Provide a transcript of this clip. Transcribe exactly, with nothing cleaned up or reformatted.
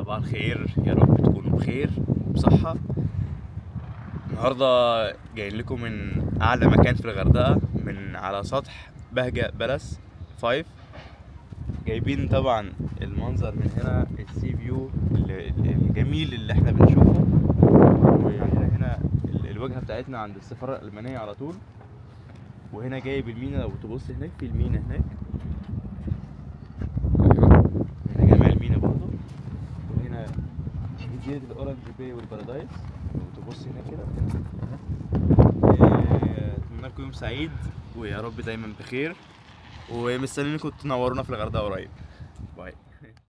صباح الخير، يا رب تكونوا بخير وبصحة. النهاردة جايين لكم من أعلى مكان في الغردقة، من على سطح بهجة بالاس فايف. جايبين طبعا المنظر من هنا، السي فيو الجميل اللي احنا بنشوفه. وعندنا هنا الواجهة بتاعتنا عند السفارة الألمانية على طول. وهنا جايب المينا، لو تبص هناك في المينا هناك، هنا جامع المينا برضه. وهنا جزيرة الأورنج باي والبارادايس، لو تبص هناك كده. اتمنى لكم يوم سعيد، ويا رب دايما بخير، ومستنيينكم تنورونا في الغردقة قريب.